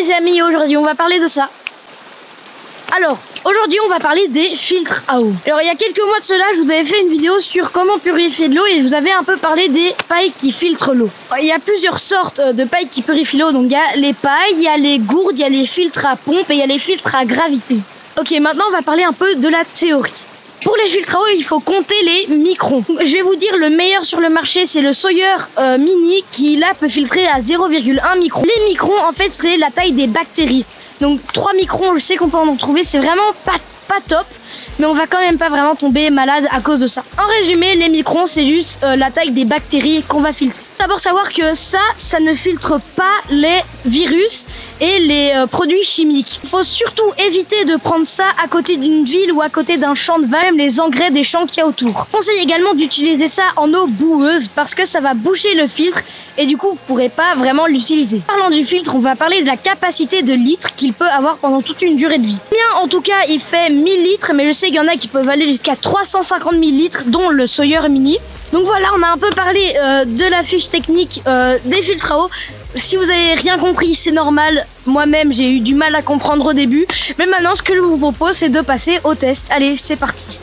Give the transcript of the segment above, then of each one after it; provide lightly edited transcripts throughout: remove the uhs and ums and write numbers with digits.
les amis, aujourd'hui on va parler de ça. Alors, aujourd'hui on va parler des filtres à eau. Alors il y a quelques mois de cela, je vous avais fait une vidéo sur comment purifier de l'eau et je vous avais un peu parlé des pailles qui filtrent l'eau. Il y a plusieurs sortes de pailles qui purifient l'eau, donc il y a les pailles, il y a les gourdes, il y a les filtres à pompe et il y a les filtres à gravité. Ok, maintenant on va parler un peu de la théorie. Pour les filtres à eau, il faut compter les microns. Je vais vous dire, le meilleur sur le marché, c'est le Sawyer Mini qui là peut filtrer à 0,1 micron. Les microns, en fait, c'est la taille des bactéries. Donc 3 microns, je sais qu'on peut en trouver, c'est vraiment pas top. Mais on va quand même pas vraiment tomber malade à cause de ça. En résumé, les microns, c'est juste la taille des bactéries qu'on va filtrer. D'abord savoir que ça ne filtre pas les virus et les produits chimiques. Il faut surtout éviter de prendre ça à côté d'une ville ou à côté d'un champ de vache, même les engrais des champs qu'il y a autour. Je conseille également d'utiliser ça en eau boueuse parce que ça va boucher le filtre et du coup vous ne pourrez pas vraiment l'utiliser. Parlant du filtre, on va parler de la capacité de litres qu'il peut avoir pendant toute une durée de vie. Bien, en tout cas, il fait 1000 litres, mais je sais qu'il y en a qui peuvent aller jusqu'à 350 000 litres, dont le Sawyer Mini. Donc voilà, on a un peu parlé de la fiche technique des filtres à eau. Si vous avez rien compris, c'est normal. Moi-même, j'ai eu du mal à comprendre au début. Mais maintenant, ce que je vous propose, c'est de passer au test. Allez, c'est parti.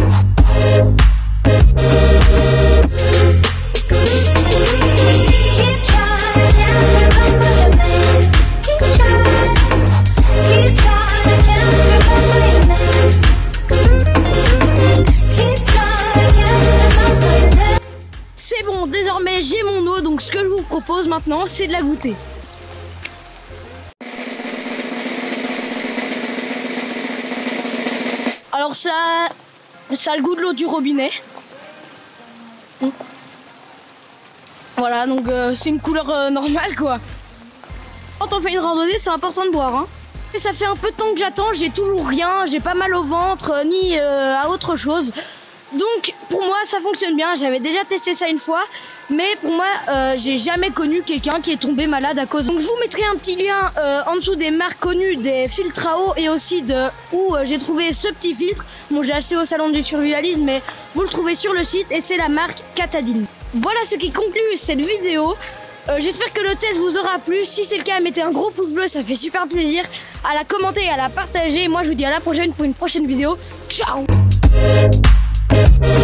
C'est bon, désormais j'ai mon eau, donc ce que je vous propose maintenant, c'est de la goûter. Alors ça a le goût de l'eau du robinet. Voilà, donc c'est une couleur normale quoi. Quand on fait une randonnée, c'est important de boire, hein. Et ça fait un peu de temps que j'attends, j'ai toujours rien, j'ai pas mal au ventre, ni à autre chose. Donc pour moi ça fonctionne bien, j'avais déjà testé ça une fois, mais pour moi j'ai jamais connu quelqu'un qui est tombé malade à cause. Donc je vous mettrai un petit lien en dessous des marques connues des filtres à eau et aussi de où j'ai trouvé ce petit filtre. Bon, j'ai acheté au salon du survivalisme, mais vous le trouvez sur le site et c'est la marque Katadyn. Voilà ce qui conclut cette vidéo. J'espère que le test vous aura plu. Si c'est le cas, mettez un gros pouce bleu, ça fait super plaisir. À la commenter et à la partager. Moi je vous dis à la prochaine pour une prochaine vidéo. Ciao.